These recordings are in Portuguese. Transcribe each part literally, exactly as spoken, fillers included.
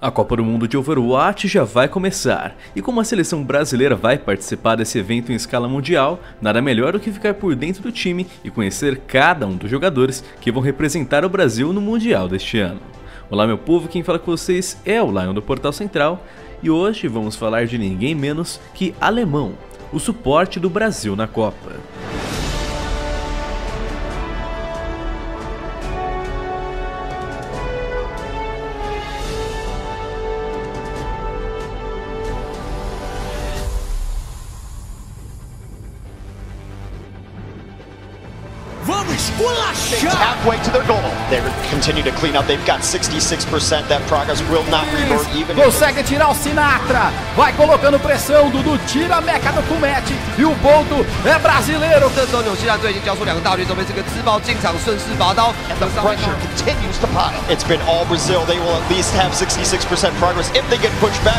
A Copa do Mundo de Overwatch já vai começar, e como a seleção brasileira vai participar desse evento em escala mundial, nada melhor do que ficar por dentro do time e conhecer cada um dos jogadores que vão representar o Brasil no Mundial deste ano. Olá meu povo, quem fala com vocês é o Lion do Portal Central, e hoje vamos falar de ninguém menos que Alemão, o suporte do Brasil na Copa. Halfway to their goal. They continue to clean up. They've got sixty-six percent. That progress will not revert even. Consegue tirar o Sinatra. Vai colocando pressão. Dudu tira a meca do Fumete. E o ponto é brasileiro. And the pressure continues to pile. It's been all Brazil. They will at least have sixty-six percent progress if they get pushed back.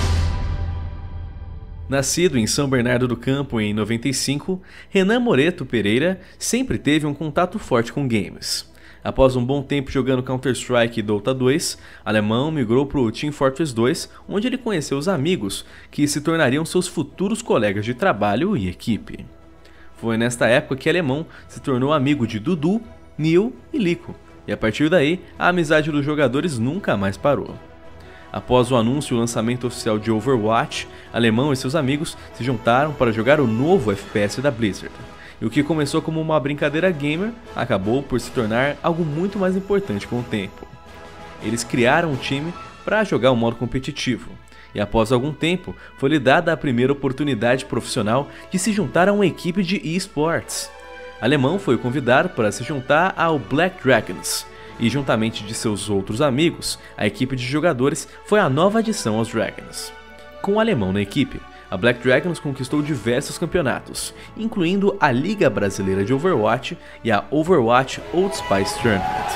Nascido em São Bernardo do Campo em noventa e cinco, Renan Moreto Pereira sempre teve um contato forte com games. Após um bom tempo jogando Counter-Strike e Dota dois, Alemão migrou para o Team Fortress dois, onde ele conheceu os amigos que se tornariam seus futuros colegas de trabalho e equipe. Foi nesta época que Alemão se tornou amigo de Dudu, Neil e Lico, e a partir daí a amizade dos jogadores nunca mais parou. Após o anúncio e o lançamento oficial de Overwatch, Alemão e seus amigos se juntaram para jogar o novo F P S da Blizzard. E o que começou como uma brincadeira gamer, acabou por se tornar algo muito mais importante com o tempo. Eles criaram um time para jogar o modo competitivo, e após algum tempo foi-lhe dada a primeira oportunidade profissional de se juntar a uma equipe de eSports. Alemão foi convidado para se juntar ao Black Dragons, e juntamente de seus outros amigos, a equipe de jogadores foi a nova adição aos Dragons. Com o Alemão na equipe, a Black Dragons conquistou diversos campeonatos, incluindo a Liga Brasileira de Overwatch e a Overwatch Old Spice Tournament.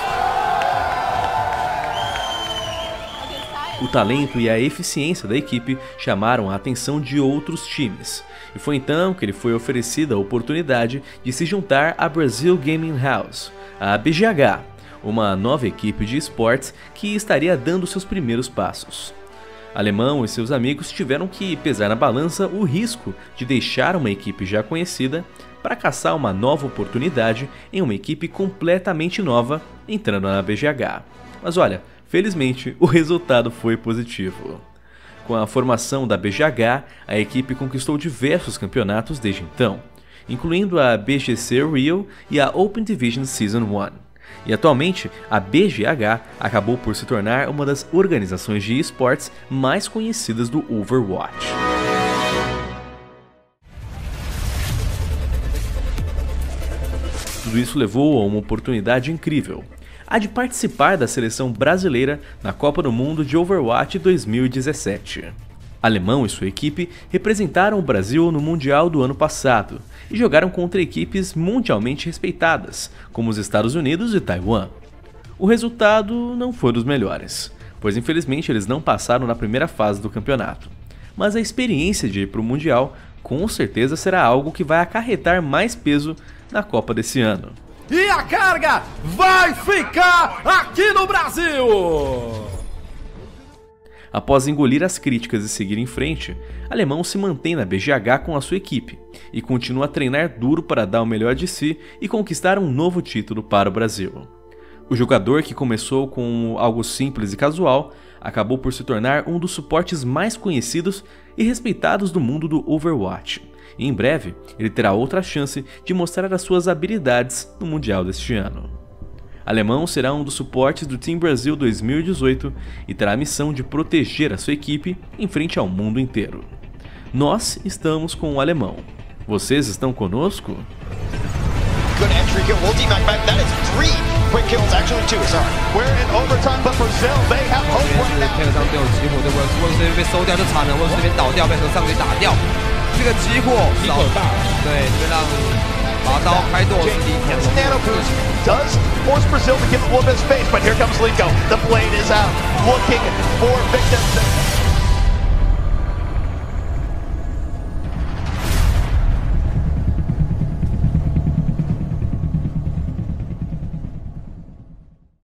O talento e a eficiência da equipe chamaram a atenção de outros times, e foi então que lhe foi oferecida a oportunidade de se juntar à Brazil Gaming House, a B G H, uma nova equipe de esportes que estaria dando seus primeiros passos. Alemão e seus amigos tiveram que pesar na balança o risco de deixar uma equipe já conhecida para caçar uma nova oportunidade em uma equipe completamente nova entrando na B G H. Mas olha, felizmente o resultado foi positivo. Com a formação da B G H, a equipe conquistou diversos campeonatos desde então, incluindo a B G C Rio e a Open Division Season um. E atualmente, a B G H acabou por se tornar uma das organizações de esportes mais conhecidas do Overwatch. Tudo isso levou a uma oportunidade incrível, a de participar da seleção brasileira na Copa do Mundo de Overwatch dois mil e dezessete. Alemão e sua equipe representaram o Brasil no Mundial do ano passado e jogaram contra equipes mundialmente respeitadas, como os Estados Unidos e Taiwan. O resultado não foi dos melhores, pois infelizmente eles não passaram na primeira fase do campeonato. Mas a experiência de ir para o Mundial com certeza será algo que vai acarretar mais peso na Copa desse ano. E a carga vai ficar aqui no Brasil! Após engolir as críticas e seguir em frente, Alemão se mantém na B G H com a sua equipe e continua a treinar duro para dar o melhor de si e conquistar um novo título para o Brasil. O jogador, que começou com algo simples e casual, acabou por se tornar um dos suportes mais conhecidos e respeitados do mundo do Overwatch. E em breve, ele terá outra chance de mostrar as suas habilidades no Mundial deste ano. Alemão será um dos suportes do Team Brasil dois mil e dezoito e terá a missão de proteger a sua equipe em frente ao mundo inteiro. Nós estamos com o Alemão. Vocês estão conosco? Good entry kill. Will D-Mac back. That is three quick kills, actually two. Sorry. We're in overtime, but Brazil, they have hope right now. 这个当队友集火，对，沃尔斯这边被收掉就惨了，沃尔斯这边倒掉，被和尚给打掉。这个集火，集火大，对，这边让拔刀开剁。 Does force Brazil to give a little bit of space, but here comes Lico. The blade is out, looking for victims.